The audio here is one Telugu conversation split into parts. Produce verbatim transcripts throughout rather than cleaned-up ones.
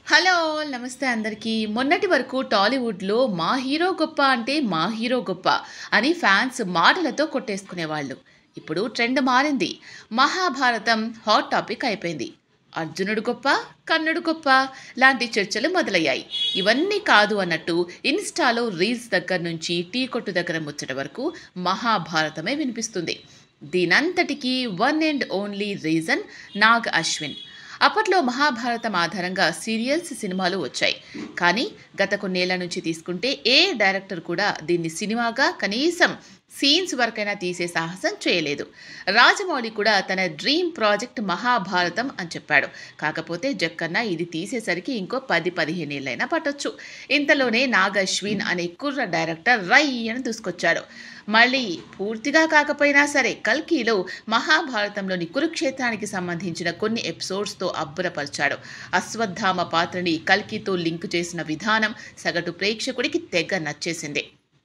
హలో! నమస్తే అందరికీ. మొన్నటి వరకు టాలీవుడ్‌లో మా హీరో గొప్ప అంటే మా హీరో గొప్ప అని ఫ్యాన్స్ మాటలతో కొట్టేసుకునేవాళ్ళు. ఇప్పుడు ట్రెండ్ మారింది. మహాభారతం హాట్ టాపిక్ అయిపోయింది. అర్జునుడు గొప్ప, కర్ణుడు గొప్ప లాంటి చర్చలు మొదలయ్యాయి. ఇవన్నీ కాదు అన్నట్టు ఇన్‌స్టాలో రీల్స్ దగ్గర నుంచి టీ కొట్టు దగ్గర ముచ్చట వరకు మహాభారతమే వినిపిస్తుంది. దీనంతటికీ one and only reason Nag Ashwin. అప్పట్లో మహాభారతం ఆధారంగా సీరియల్స్, సినిమాలు వచ్చాయి. కానీ గత కొన్నేళ్ల నుంచి తీసుకుంటే ఏ డైరెక్టర్ కూడా దీన్ని సినిమాగా కనీసం సీన్స్ వరకైనా తీసే సాహసం చేయలేదు. రాజమౌళి కూడా తన డ్రీమ్ ప్రాజెక్ట్ మహాభారతం అని చెప్పాడు. కాకపోతే జక్కన్న ఇది తీసేసరికి ఇంకో పది పదిహేను ఏళ్ళైనా పట్టొచ్చు. ఇంతలోనే నాగ్ అశ్విన్ అనే కుర్ర డైరెక్టర్ రై అని దూసుకొచ్చాడు. మళ్ళీ పూర్తిగా కాకపోయినా సరే కల్కిలో మహాభారతంలోని కురుక్షేత్రానికి సంబంధించిన కొన్ని ఎపిసోడ్స్తో అబ్బురపరిచాడు. అశ్వత్థామ పాత్రని కల్కితో లింక్ చేసిన విధానం సగటు ప్రేక్షకుడికి తెగ నచ్చేసింది.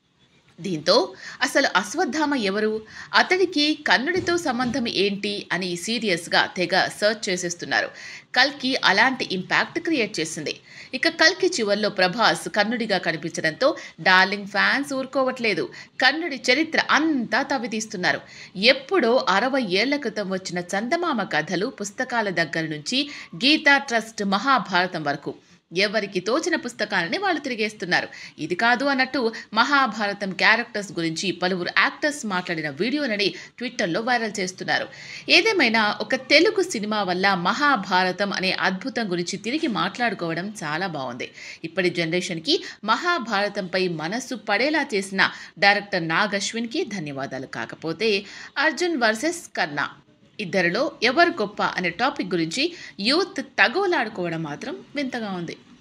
దీంతో అసలు అశ్వత్థామ ఎవరు, అతడికి కర్ణుడితో సంబంధం ఏంటి అని సీరియస్గా తెగ సర్చ్ చేసేస్తున్నారు. కల్కి అలాంటి ఇంపాక్ట్ క్రియేట్ చేసింది. ఇక కల్కి చివర్లో ప్రభాస్ కర్ణుడిగా కనిపించడంతో డార్లింగ్ ఫ్యాన్స్ ఊరుకోవట్లేదు. కర్ణుడి చరిత్ర అంతా తవ్వితీస్తున్నారు. ఎప్పుడో అరవై ఏళ్ల క్రితం వచ్చిన చందమామ కథలు పుస్తకాల దగ్గర నుంచి గీతా ట్రస్ట్ మహాభారతం వరకు ఎవరికి తోచిన పుస్తకాలని వాళ్ళు తిరిగేస్తున్నారు. ఇది కాదు అన్నట్టు మహాభారతం క్యారెక్టర్స్ గురించి పలువురు యాక్టర్స్ మాట్లాడిన వీడియోలని ట్విట్టర్లో వైరల్ చేస్తున్నారు. ఏదేమైనా ఒక తెలుగు సినిమా వల్ల మహాభారతం అనే అద్భుతం గురించి తిరిగి మాట్లాడుకోవడం చాలా బాగుంది. ఇప్పటి జనరేషన్కి మహాభారతంపై మనస్సు పడేలా చేసిన డైరెక్టర్ నాగ్ అశ్విన్కి ధన్యవాదాలు. కాకపోతే అర్జున్ వర్సెస్ కర్ణ ఇద్దరిలో ఎవరు గొప్ప అనే టాపిక్ గురించి యూత్ తగోలాడుకోవడం మాత్రం వింతగా ఉంది.